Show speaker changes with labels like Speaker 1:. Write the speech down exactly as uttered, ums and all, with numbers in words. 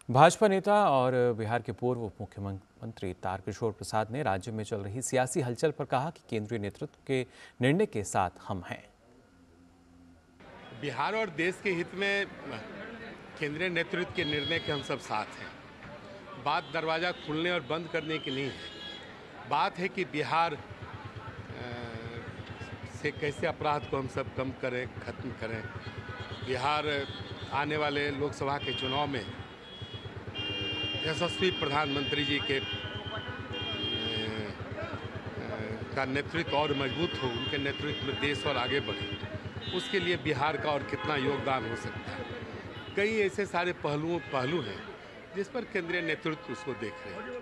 Speaker 1: भाजपा नेता और बिहार के पूर्व उप मुख्यमंत्री तारकिशोर प्रसाद ने राज्य में चल रही सियासी हलचल पर कहा कि केंद्रीय नेतृत्व के निर्णय के साथ हम हैं।
Speaker 2: बिहार और देश के हित में केंद्रीय नेतृत्व के निर्णय के हम सब साथ हैं। बात दरवाज़ा खोलने और बंद करने की नहीं है। बात है कि बिहार से कैसे अपराध को हम सब कम करें, खत्म करें। बिहार आने वाले लोकसभा के चुनाव में यशस्वी प्रधानमंत्री जी के का नेतृत्व और मजबूत हो, उनके नेतृत्व में देश और आगे बढ़े, उसके लिए बिहार का और कितना योगदान हो सकता है। कई ऐसे सारे पहलुओं पहलू हैं जिस पर केंद्रीय नेतृत्व उसको देख रहे हैं।